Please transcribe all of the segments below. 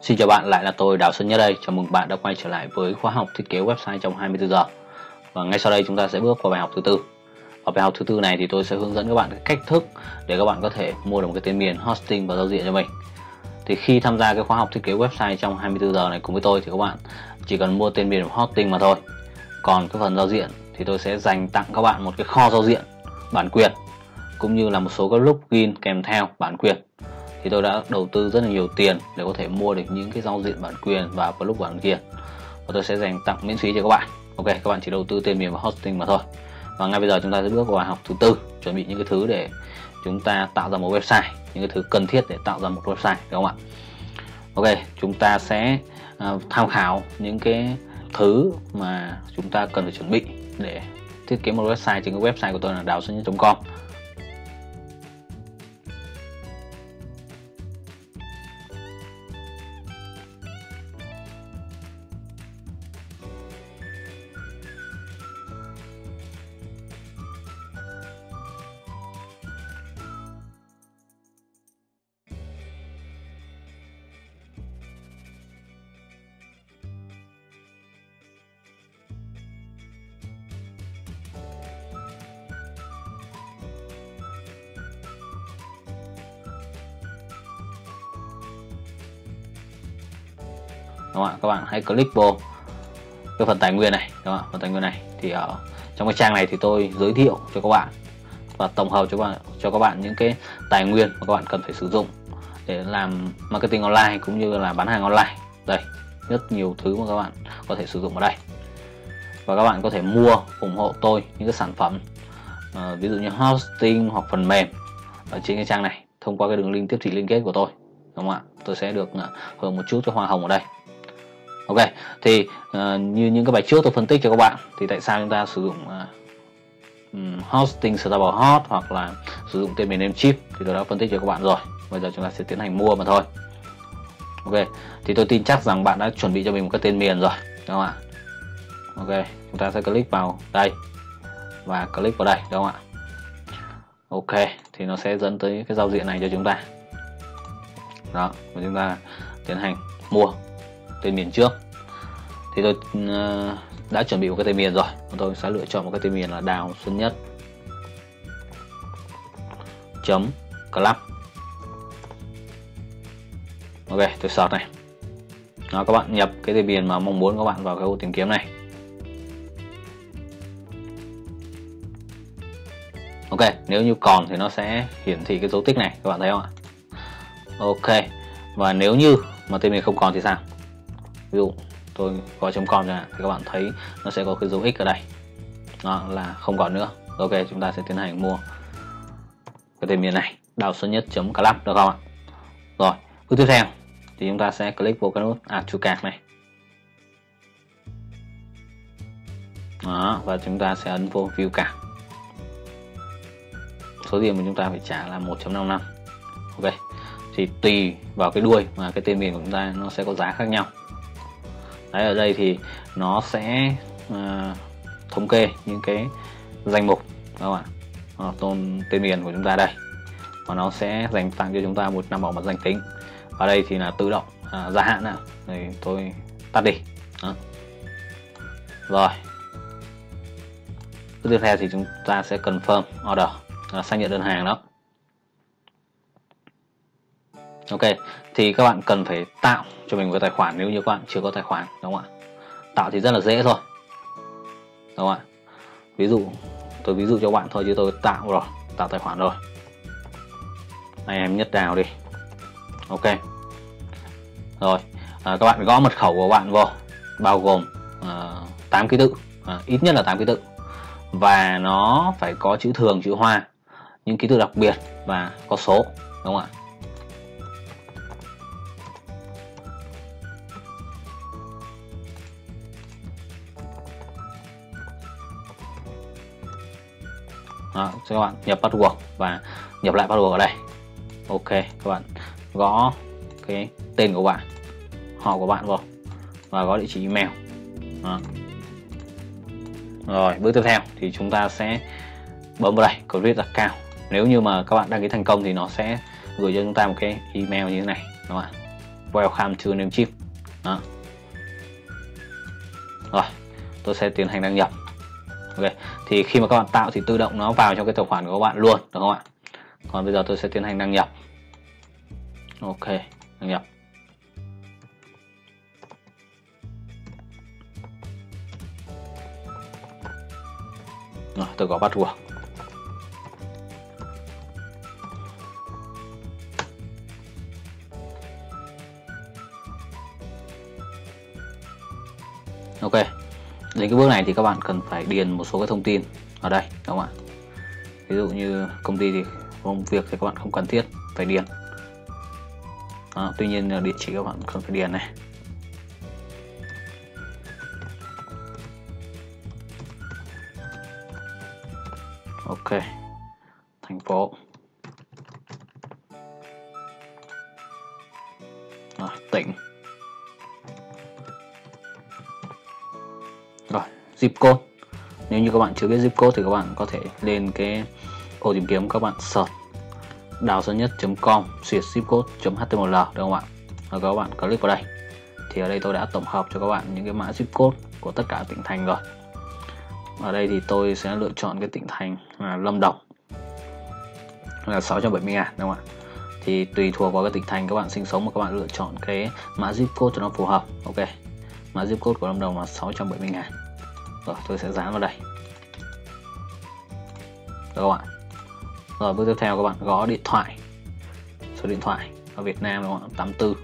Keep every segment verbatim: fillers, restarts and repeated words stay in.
Xin chào bạn, lại là tôi Đào Xuân Nhất đây. Chào mừng bạn đã quay trở lại với khóa học thiết kế website trong hai mươi tư giờ. Và ngay sau đây chúng ta sẽ bước vào bài học thứ tư. Ở bài học thứ tư này thì tôi sẽ hướng dẫn các bạn cái cách thức để các bạn có thể mua được một cái tên miền, hosting và giao diện cho mình. Thì khi tham gia cái khóa học thiết kế website trong hai mươi tư giờ này cùng với tôi thì các bạn chỉ cần mua tên miền và hosting mà thôi. Còn cái phần giao diện thì tôi sẽ dành tặng các bạn một cái kho giao diện bản quyền cũng như là một số các plugin kèm theo bản quyền. Thì tôi đã đầu tư rất là nhiều tiền để có thể mua được những cái giao diện bản quyền và plugin bản quyền, và tôi sẽ dành tặng miễn phí cho các bạn. Ok, các bạn chỉ đầu tư tên miền và hosting mà thôi. Và ngay bây giờ chúng ta sẽ bước vào bài học thứ tư, chuẩn bị những cái thứ để chúng ta tạo ra một website, những cái thứ cần thiết để tạo ra một website, đúng không ạ? Ok, chúng ta sẽ uh, tham khảo những cái thứ mà chúng ta cần phải chuẩn bị để thiết kế một website trên cái website của tôi là đào xuân nhất chấm com. Đúng không ạ? Các bạn hãy click vào cái phần tài nguyên này, đúng không ạ? Phần tài nguyên này thì ở trong cái trang này thì tôi giới thiệu cho các bạn và tổng hợp cho các bạn cho các bạn những cái tài nguyên mà các bạn cần phải sử dụng để làm marketing online cũng như là bán hàng online. Đây, rất nhiều thứ mà các bạn có thể sử dụng ở đây, và các bạn có thể mua ủng hộ tôi những cái sản phẩm uh, ví dụ như hosting hoặc phần mềm ở trên cái trang này thông qua cái đường link tiếp thị liên kết của tôi, đúng không ạ? Tôi sẽ được uh, hưởng một chút cái hoa hồng ở đây. Ok, thì uh, như những cái bài trước tôi phân tích cho các bạn thì tại sao chúng ta sử dụng uh, um, hosting Starboard Hot hoặc là sử dụng tên miền Namecheap thì tôi đã phân tích cho các bạn rồi. Bây giờ chúng ta sẽ tiến hành mua mà thôi. Ok, thì tôi tin chắc rằng bạn đã chuẩn bị cho mình một cái tên miền rồi, đúng không ạ? Ok, chúng ta sẽ click vào đây và click vào đây, đúng không ạ? Ok, thì nó sẽ dẫn tới cái giao diện này cho chúng ta. Đó, và chúng ta tiến hành mua tên miền trước. Thì tôi uh, đã chuẩn bị một cái tên miền rồi. Tôi sẽ lựa chọn một cái tên miền là đào xuân nhất chấm club. Ok, tôi search này. Đó, các bạn nhập cái tên miền mà mong muốn các bạn vào cái ô tìm kiếm này. Ok, nếu như còn thì nó sẽ hiển thị cái dấu tích này, các bạn thấy không ạ? Ok, và nếu như mà tên miền không còn thì sao? Ví dụ tôi gọi .com chẳng hạn thì các bạn thấy nó sẽ có cái dấu x ở đây, đó là không còn nữa. Ok, chúng ta sẽ tiến hành mua cái tên miền này đào xuân nhất chấm club, được không ạ? Rồi, bước tiếp theo thì chúng ta sẽ click vào cái nút add to cart này. Đó, và chúng ta sẽ ấn vô view cart. Số tiền mà chúng ta phải trả là một chấm năm năm. Ok, thì tùy vào cái đuôi mà cái tên miền của chúng ta nó sẽ có giá khác nhau. Đấy, ở đây thì nó sẽ uh, thống kê những cái danh mục, đúng không ạ? Đó, tôn tên miền của chúng ta đây, và nó sẽ dành tặng cho chúng ta một năm bảo mật danh tính. Ở đây thì là tự động uh, gia hạn ạ. Đây tôi tắt đi. Đó. Rồi, tiếp theo thì chúng ta sẽ confirm order, uh, xác nhận đơn hàng đó. Ok, thì các bạn cần phải tạo cho mình một cái tài khoản nếu như các bạn chưa có tài khoản, đúng không ạ? Tạo thì rất là dễ thôi, đúng không ạ? Ví dụ tôi ví dụ cho các bạn thôi chứ tôi tạo rồi, tạo tài khoản rồi. Này em Nhất Đào đi. Ok. Rồi, à, các bạn gõ mật khẩu của bạn vô, bao gồm à, tám ký tự, à, ít nhất là tám ký tự, và nó phải có chữ thường, chữ hoa, những ký tự đặc biệt và có số, đúng không ạ? Đó, cho các bạn nhập password và nhập lại password ở đây. Ok, các bạn gõ cái tên của bạn, họ của bạn vào và gõ địa chỉ email. Đó. Rồi, bước tiếp theo thì chúng ta sẽ bấm vào đây create account. Nếu như mà các bạn đăng ký thành công thì nó sẽ gửi cho chúng ta một cái email như thế này, đúng không ạ? welcome to Namecheap. Đó. Rồi, tôi sẽ tiến hành đăng nhập. Ok, thì khi mà các bạn tạo thì tự động nó vào trong cái tài khoản của các bạn luôn, được không ạ? Còn bây giờ tôi sẽ tiến hành đăng nhập. Ok, đăng nhập. Rồi, tôi có password. Ok, đến cái bước này thì các bạn cần phải điền một số cái thông tin ở đây, đúng không ạ? Ví dụ như công ty thì công việc thì các bạn không cần thiết phải điền. Đó, tuy nhiên địa chỉ các bạn cần phải điền này. Ok, thành phố. Rồi, tỉnh. Rồi, zip code. Nếu như các bạn chưa biết zip code thì các bạn có thể lên cái ô tìm kiếm, các bạn search đào sơn nhất chấm com xuyệt zip code chấm html, được không ạ? Rồi các bạn click vào đây. Thì ở đây tôi đã tổng hợp cho các bạn những cái mã zip code của tất cả tỉnh thành rồi. Ở đây thì tôi sẽ lựa chọn cái tỉnh thành là Lâm Đồng là sáu trăm bảy mươi ngàn, đúng không ạ? Thì tùy thuộc vào cái tỉnh thành các bạn sinh sống mà các bạn lựa chọn cái mã zip code cho nó phù hợp. Ok, mã zip code của Lâm Đồng là sáu trăm bảy mươi ngàn. Rồi tôi sẽ dán vào đây, được không ạ? Rồi bước tiếp theo các bạn gõ điện thoại, số điện thoại ở Việt Nam đúng không ạ? tám tư.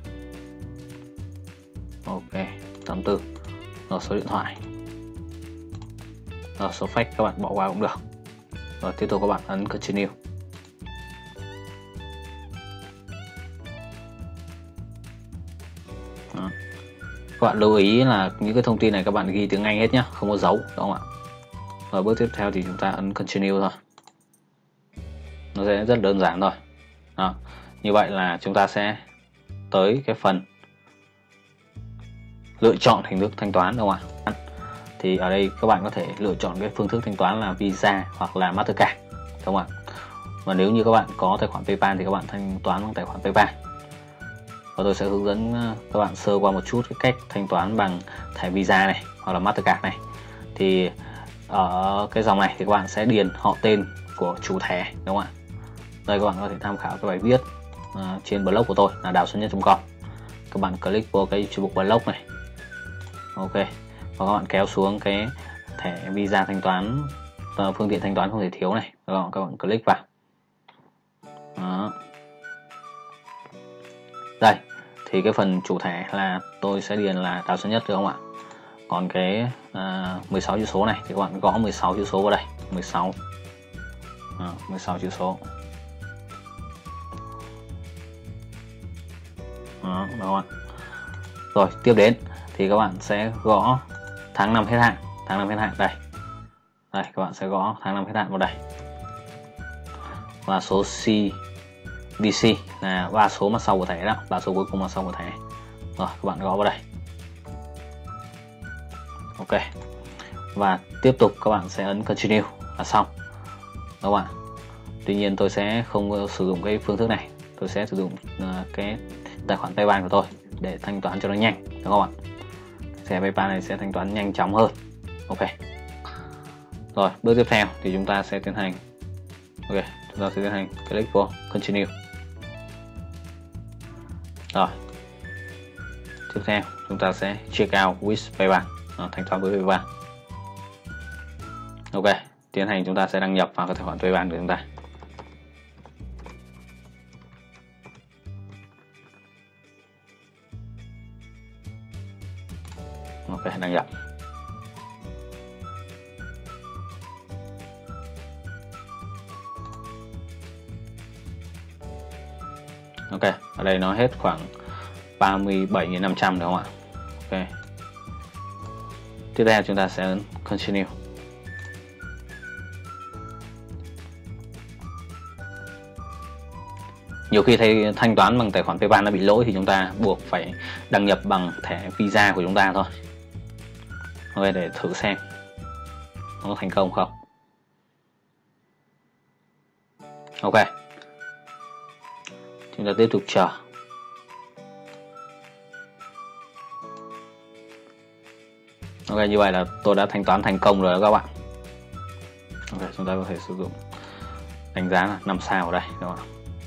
Ok, tám tư. Rồi số điện thoại. Rồi số fax các bạn bỏ qua cũng được. Rồi tiếp tục các bạn ấn continue. Đó. Các bạn lưu ý là những cái thông tin này các bạn ghi tiếng Anh hết nhá, không có dấu, đúng không ạ? Rồi bước tiếp theo thì chúng ta ấn continue thôi. Nó sẽ rất đơn giản thôi. Đó. Như vậy là chúng ta sẽ tới cái phần lựa chọn hình thức thanh toán, đúng không ạ? Thì ở đây các bạn có thể lựa chọn cái phương thức thanh toán là Visa hoặc là Mastercard, đúng không ạ? Và nếu như các bạn có tài khoản PayPal thì các bạn thanh toán bằng tài khoản PayPal. Và tôi sẽ hướng dẫn các bạn sơ qua một chút cái cách thanh toán bằng thẻ Visa này hoặc là Mastercard này. Thì ở cái dòng này thì các bạn sẽ điền họ tên của chủ thẻ, đúng không ạ? Đây các bạn có thể tham khảo cái bài viết uh, trên blog của tôi là đào sơn nhất chấm com. Các bạn click vào cái mục blog này. Ok, và các bạn kéo xuống cái thẻ Visa thanh toán, uh, phương tiện thanh toán không thể thiếu này. Các bạn, các bạn click vào. Đó. Đây, thì cái phần chủ thẻ là tôi sẽ điền là đào sơn nhất, được không ạ? Còn cái uh, mười sáu chữ số này thì các bạn gõ mười sáu chữ số vào đây, mười sáu. Đó, mười sáu chữ số. Đó, đúng không ạ? Rồi tiếp đến thì các bạn sẽ gõ tháng năm hết hạn, tháng năm hết hạn đây. Đây các bạn sẽ gõ tháng năm hết hạn vào đây. Và số xê vê xê là ba số mặt sau của thẻ đó, ba số cuối cùng mặt sau của thẻ. Rồi các bạn gõ vào đây. Ok. Và tiếp tục các bạn sẽ ấn continue là xong. Các bạn. Tuy nhiên tôi sẽ không sử dụng cái phương thức này, tôi sẽ sử dụng cái tài khoản PayPal của tôi để thanh toán cho nó nhanh, đúng không ạ? Thẻ PayPal này sẽ thanh toán nhanh chóng hơn. Ok. Rồi bước tiếp theo thì chúng ta sẽ tiến hành, ok, chúng ta sẽ tiến hành click vào continue. Rồi tiếp theo chúng ta sẽ check out with PayPal, à, thanh toán với PayPal. Ok, tiến hành chúng ta sẽ đăng nhập vào cái tài khoản PayPal của chúng ta. Ok, đăng nhập. Ok, ở đây nó hết khoảng ba mươi bảy nghìn năm trăm, đúng không ạ? Ok. Tiếp theo chúng ta sẽ ấn continue. Nhiều khi thấy thanh toán bằng tài khoản PayPal nó bị lỗi thì chúng ta buộc phải đăng nhập bằng thẻ Visa của chúng ta thôi. Ok, để thử xem nó có thành công không. Ok, chúng ta tiếp tục chờ. Ok, như vậy là tôi đã thanh toán thành công rồi đó các bạn. Ok, chúng ta có thể sử dụng đánh giá là năm sao ở đây các bạn.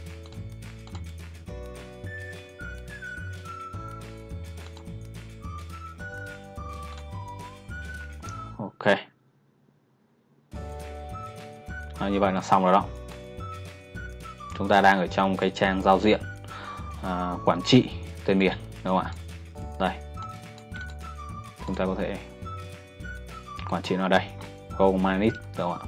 Ok, à, như vậy là xong rồi đó. Chúng ta đang ở trong cái trang giao diện à, quản trị tên miền đúng không ạ? Đây, chúng ta có thể quản trị nó ở đây, Go Manage đúng không ạ?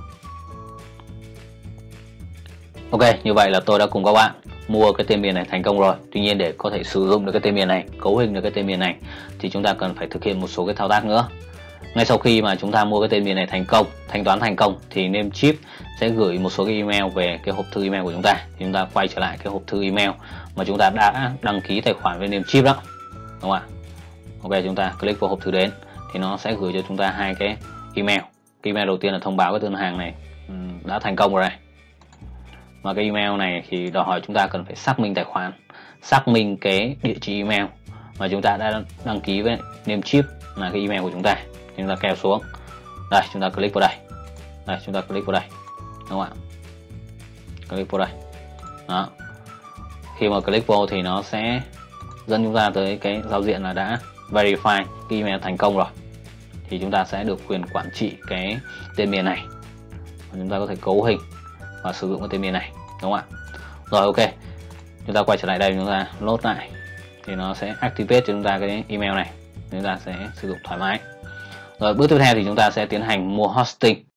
Ok, như vậy là tôi đã cùng các bạn mua cái tên miền này thành công rồi. Tuy nhiên để có thể sử dụng được cái tên miền này, cấu hình được cái tên miền này thì chúng ta cần phải thực hiện một số cái thao tác nữa. Ngay sau khi mà chúng ta mua cái tên miền này thành công, thanh toán thành công thì Namecheap sẽ gửi một số cái email về cái hộp thư email của chúng ta. Thì chúng ta quay trở lại cái hộp thư email mà chúng ta đã đăng ký tài khoản với Namecheap đó, đúng không ạ? Ok, chúng ta click vào hộp thư đến thì nó sẽ gửi cho chúng ta hai cái email. Cái email đầu tiên là thông báo cái đơn hàng này đã thành công rồi này. Và cái email này thì đòi hỏi chúng ta cần phải xác minh tài khoản, xác minh cái địa chỉ email mà chúng ta đã đăng ký với Namecheap là cái email của chúng ta. Chúng ta kéo xuống đây, chúng ta click vào đây, đây chúng ta click vào đây đúng không ạ? Click vào đây đó. Khi mà click vào thì nó sẽ dẫn chúng ta tới cái giao diện là đã verify cái email thành công rồi, thì chúng ta sẽ được quyền quản trị cái tên miền này. Chúng ta có thể cấu hình và sử dụng cái tên miền này đúng không ạ? Rồi, ok, chúng ta quay trở lại đây, chúng ta load lại thì nó sẽ activate cho chúng ta cái email này, chúng ta sẽ sử dụng thoải mái. Rồi bước tiếp theo thì chúng ta sẽ tiến hành mua hosting.